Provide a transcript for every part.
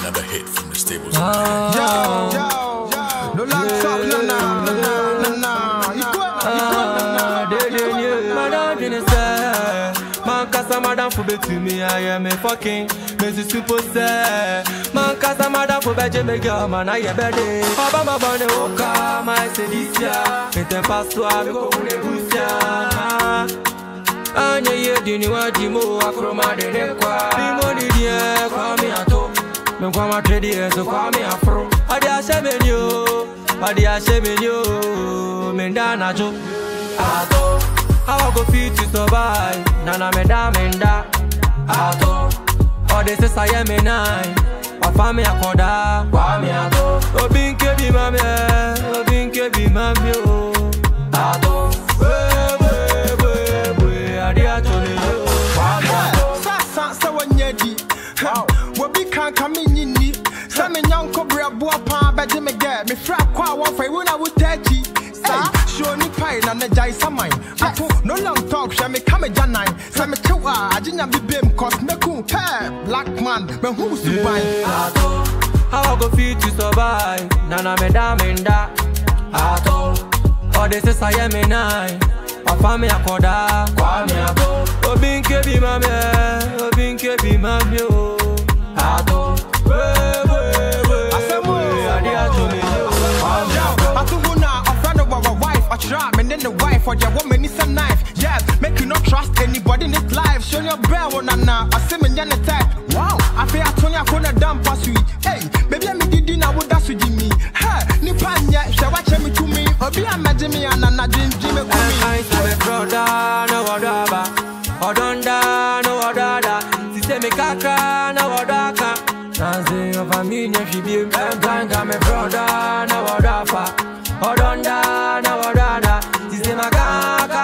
Another hit from the stables. Yo, no long talk, Madam for to me, I am a fucking Mrs. Super say, man, cause madam for better me girl, man, I am better. Obama Bonne Oka, my Sedicia, it's a pastor, go on a busia. Anya ye dini wa jimo akroma de nekwa. Bimoni die Kwame Ato, me Kwame trade so Kwame Afro. Adi ashemenyo, mendana jo. Ato. How I go fit to survive? Nana me da menda. Ato. All this is I am a nine. I found me a koda. Kwame Ato. Obinke bi mami. Obinke bi mami. Ato. Adi atole. Kwame Ato. Sasa sa wanyedi. Wabi kan kami nyini. Sa me nyanko bra bua pa beje me get. Me fra kwa wan fa wona wo tachi. Show ni pie na jai samai. Ato no long talk, she me come janai. Sa me chewa, ajinya bibem cause me cool hair. Black man, me who's to buy. Ato, how I go fit to survive? Nana me da menda. Ato, all this is I am a nine. I found me a koda. Kwame Ato. Obinke bi mami. Obinke bi mami. Ato. And then the wife or your woman is a knife. Yeah, make you not trust anybody in this life. Show your bell on now. I see me in the type. Wow, I feel I told you I couldn't dump pass you. Hey, baby, I me did I would that's with me. Hey, Nipanya, shall watch me to me. Or be a Majimi and a Najin Jimmy. I say, brother, no whatever. Odonda, no whatever. Sister me kaka, no whatever. Dancing of a million, she be a man, come a brother, no whatever. Odonda, no whatever. Sister me kaka.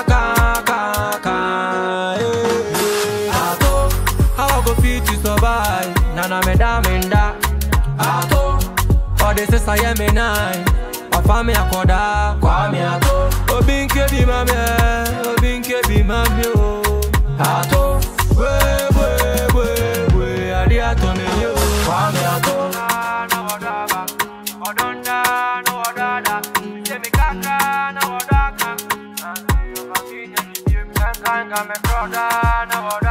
Ato, how I go fit to survive? Nana me da menda. Ato, all this is I am a nine. I found me a koda. Kwame Ato. Obinke bi mami. Obinke bi mami. Ato, adi atole yo. Kwame Ato. No whatever. Odonda, no whatever. Say me kaka, no whatever. You me brother, no whatever.